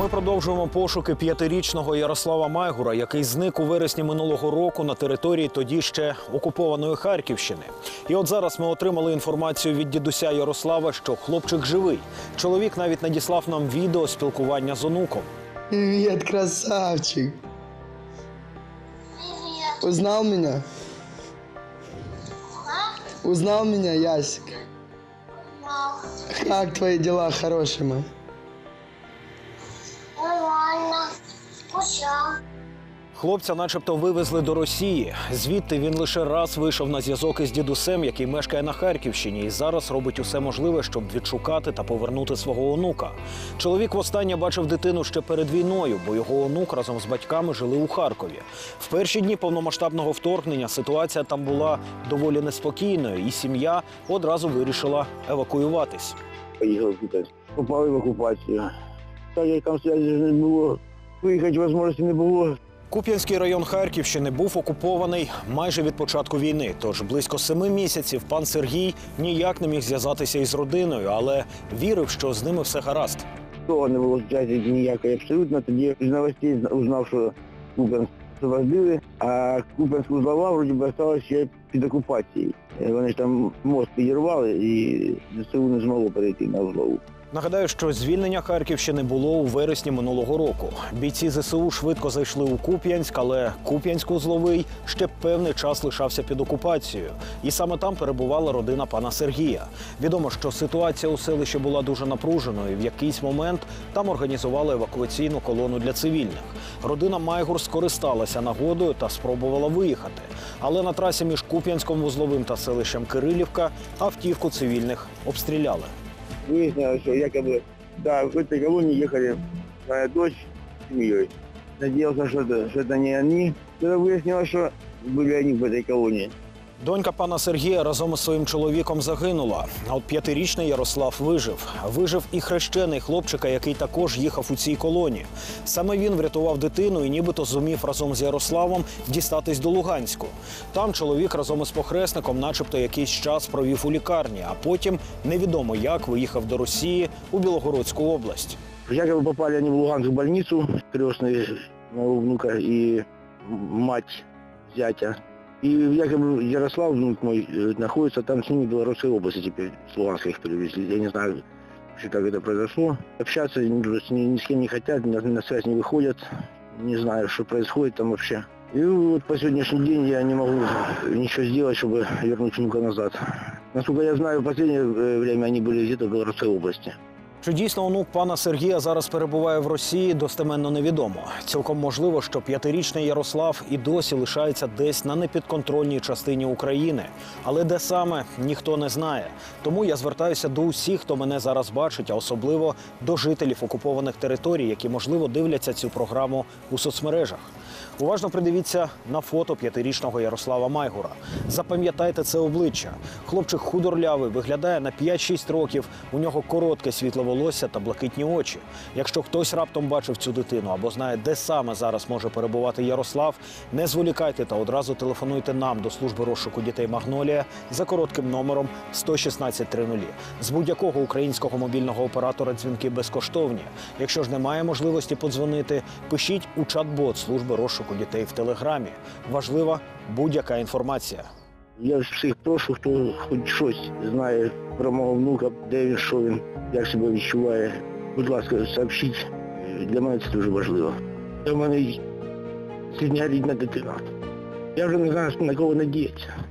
Ми продовжуємо пошуки 5-річного Ярослава Майгура, який зник у вересні минулого року на території тоді ще окупованої Харківщини. І от зараз ми отримали інформацію від дідуся Ярослава, що хлопчик живий. Чоловік навіть надіслав нам відео спілкування з онуком. Привет, красавчик. Привет. Узнал меня? Узнал меня, Ясик? Мам, Как твои дела, хороший мой? нормально. Скучал. Хлопця начебто вивезли до Росії. Звідти він лише раз вийшов на зв'язок із дідусем, який мешкає на Харківщині, і зараз робить усе можливе, щоб відшукати та повернути свого онука. Чоловік востаннє бачив дитину ще перед війною, бо його онук разом з батьками жили у Харкові. В перші дні повномасштабного вторгнення ситуація там була доволі неспокійною, і сім'я одразу вирішила евакуюватись. Поїхав туди, попали в окупацію. Так як там зв'язку не було, виїхати можливості не було. Куп'янський район Харківщини був окупований майже від початку війни. Тож близько 7 місяців пан Сергій ніяк не міг зв'язатися із родиною, але вірив, що з ними все гаразд. Того не було зв'язку ніякої абсолютно. Тоді з новостей узнав, що Куп'янськ освободили, а Куп'янську узлова, вроді би, залишилася ще під окупацією. Вони ж там мост підірвали і ЗСУ не змогло перейти на узлову. Нагадаю, що звільнення Харківщини було у вересні минулого року. Бійці ЗСУ швидко зайшли у Куп'янськ, але Куп'янськ-Узловий ще певний час лишався під окупацією. І саме там перебувала родина пана Сергія. Відомо, що ситуація у селищі була дуже напруженою, і в якийсь момент там організували евакуаційну колону для цивільних. Родина Майгур скористалася нагодою та спробувала виїхати. Але на трасі між Куп'янськом-Вузловим та селищем Кирилівка автівку цивільних обстріляли. Выяснилось, что якобы, да, в этой колонии ехали моя дочь с семьей. Надеялся, что это не они. Тогда выяснилось, что были они в этой колонии. Донька пана Сергія разом із своїм чоловіком загинула. А от 5-річний Ярослав вижив. Вижив і хрещений хлопчика, який також їхав у цій колоні. Саме він врятував дитину і нібито зумів разом з Ярославом дістатись до Луганську. Там чоловік разом із похресником начебто якийсь час провів у лікарні, а потім невідомо як виїхав до Росії у Білогородську область. Якобы попали они в Луганскую больницу, крестные моего внука и мать зятя. И якобы Ярослав, внук мой, находится там с ними в Белорусской области теперь, с Луганска их перевезли. Я не знаю, вообще, как это произошло. Общаться ни с кем не хотят, на связь не выходят. Не знаю, что происходит там вообще. И вот по сегодняшний день я не могу ничего сделать, чтобы вернуть внука назад. Насколько я знаю, в последнее время они были где-то в Белорусской области. Чи дійсно онук пана Сергія зараз перебуває в Росії, достеменно невідомо. Цілком можливо, що 5-річний Ярослав і досі лишається десь на непідконтрольній частині України. Але де саме, ніхто не знає. Тому я звертаюся до усіх, хто мене зараз бачить, а особливо до жителів окупованих територій, які, можливо, дивляться цю програму у соцмережах. Уважно придивіться на фото 5-річного Ярослава Майгура. Запам'ятайте це обличчя. Хлопчик худорлявий, виглядає на 5-6 років, у нього коротке світле волосся та блакитні очі. Якщо хтось раптом бачив цю дитину або знає, де саме зараз може перебувати Ярослав, не зволікайте та одразу телефонуйте нам до служби розшуку дітей «Магнолія» за коротким номером 116 00. З будь-якого українського мобільного оператора дзвінки безкоштовні. Якщо ж немає можливості подзвонити, пишіть у чат-бот служби розшуку дітей в Телеграмі. Важлива будь-яка інформація. Я всіх прошу, хто хоч щось знає про мого внука, де він, що він, як себе відчуває. Будь ласка, сообщіть. Для мене це дуже важливо. У мене рідна дитина. Я вже не знаю, на кого надіятися.